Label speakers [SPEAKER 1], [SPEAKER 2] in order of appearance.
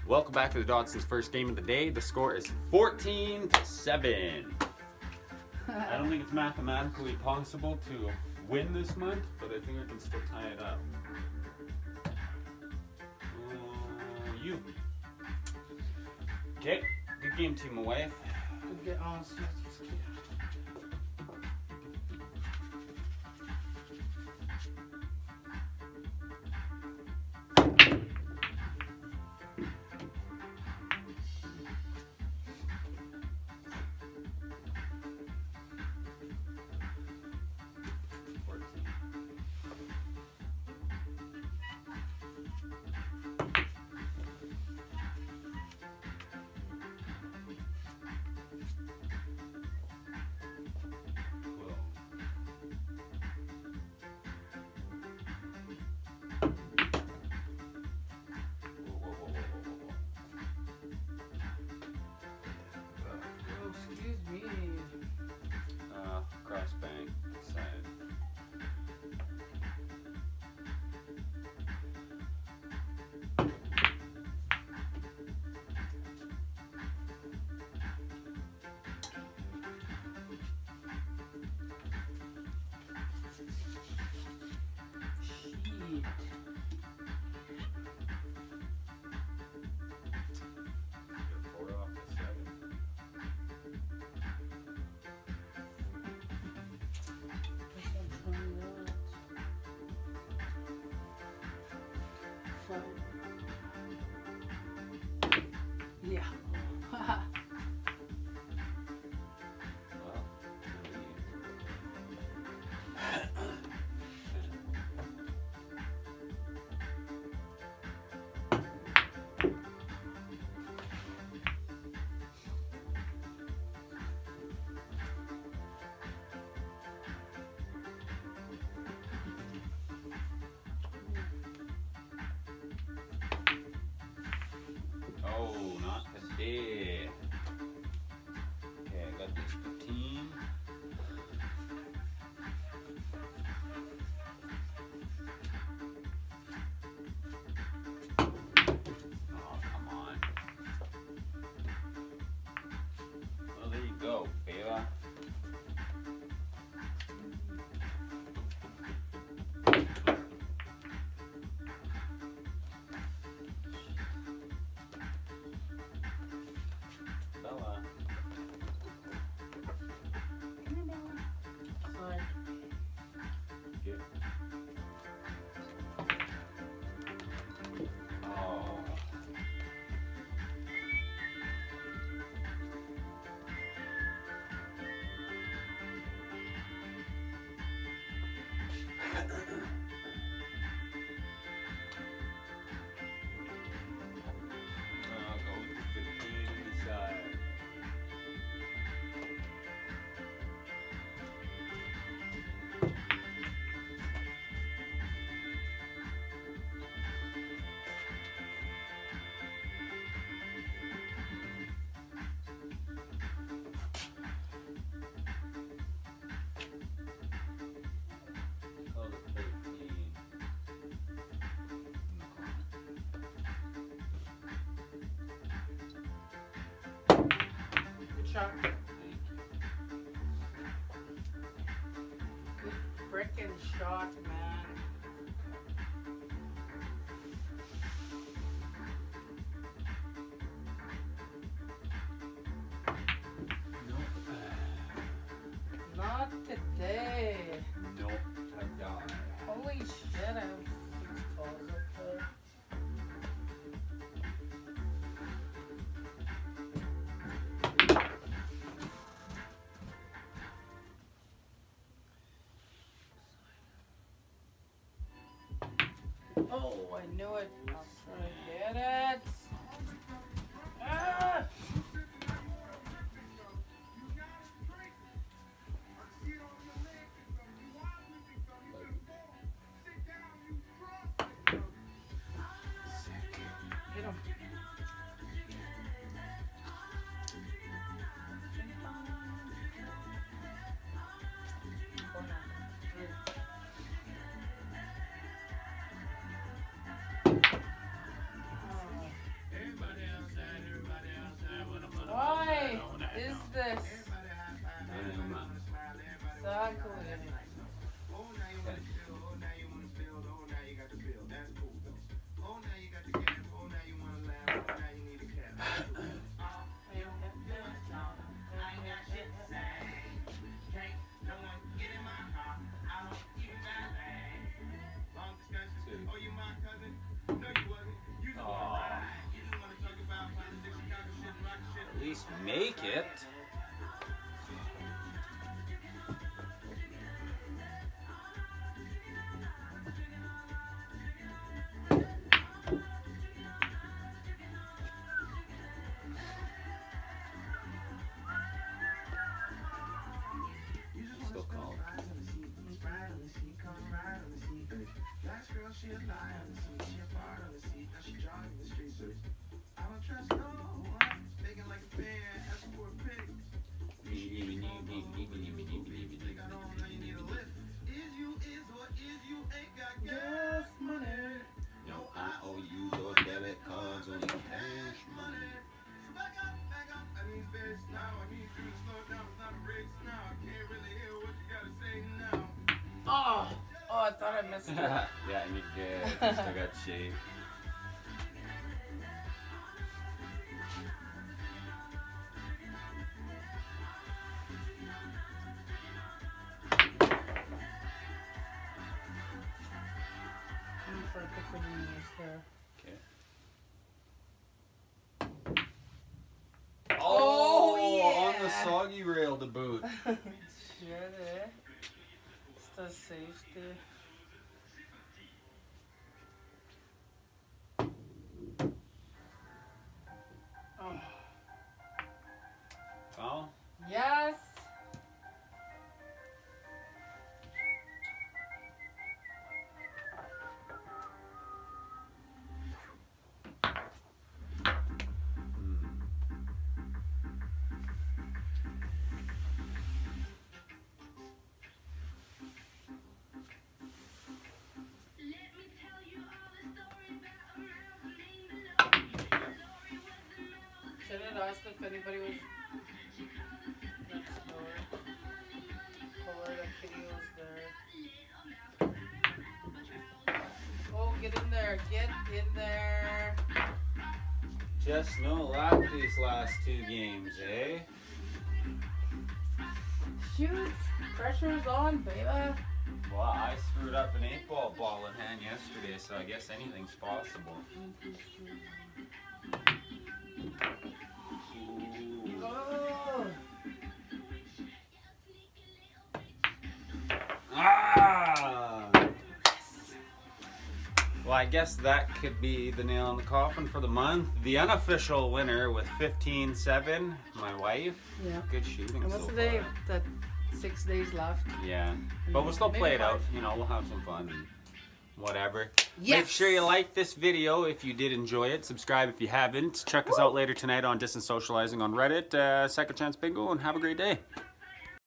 [SPEAKER 1] Welcome back to the Dodson's first game of the day. The score is 14-7. I don't think it's mathematically possible to win this month, but I think I can still tie it up. You. Okay, good game, Team Away.
[SPEAKER 2] Good get on.
[SPEAKER 1] Cross bank side.
[SPEAKER 2] Shit. Yeah.
[SPEAKER 1] Oh, not today. Okay, I got this 15. Oh, come on. Well, there you go, Bela.
[SPEAKER 2] Shot. Good frickin' shot, man. Not today.
[SPEAKER 1] Nope, I died.
[SPEAKER 2] Holy shit, I have 6 balls up there. Oh, I knew it. I'm trying to get it. Ah! Hit him. this? Exactly.
[SPEAKER 1] At least make it. Still called.
[SPEAKER 2] Yes, money.
[SPEAKER 1] No IOUs or debit cards, only cash money.
[SPEAKER 2] Oh, I thought I missed it.
[SPEAKER 1] Yeah, you're good. Still got shape.
[SPEAKER 2] I'm for pickaninnies there.
[SPEAKER 1] Okay.
[SPEAKER 2] Oh, yeah.
[SPEAKER 1] On the soggy rail to boot.
[SPEAKER 2] Sure there. It's the safety. Oh.
[SPEAKER 1] Foul?
[SPEAKER 2] Yes. Should have asked if anybody was next door. Or the kitty was there. Oh, get in there. Get in there.
[SPEAKER 1] Just no luck these last two games, eh?
[SPEAKER 2] Shoot. Pressure's on, baby.
[SPEAKER 1] Well, I screwed up an 8-ball ball in hand yesterday, so I guess anything's possible.
[SPEAKER 2] Oh.
[SPEAKER 1] Ah! Well, I guess that could be the nail in the coffin for the month. The unofficial winner with 15-7, my wife.
[SPEAKER 2] Yeah.
[SPEAKER 1] Good shooting.
[SPEAKER 2] And what's
[SPEAKER 1] so
[SPEAKER 2] the day?
[SPEAKER 1] far.
[SPEAKER 2] That 6 days left.
[SPEAKER 1] Yeah, but we'll still
[SPEAKER 2] Maybe
[SPEAKER 1] play it out.
[SPEAKER 2] 5.
[SPEAKER 1] You know, we'll have some fun and whatever.
[SPEAKER 2] Yes.
[SPEAKER 1] Make sure you like this video if you did enjoy it. Subscribe if you haven't. Check us out later tonight on Distance Socializing on Reddit. Second Chance Bingo, and have a great day.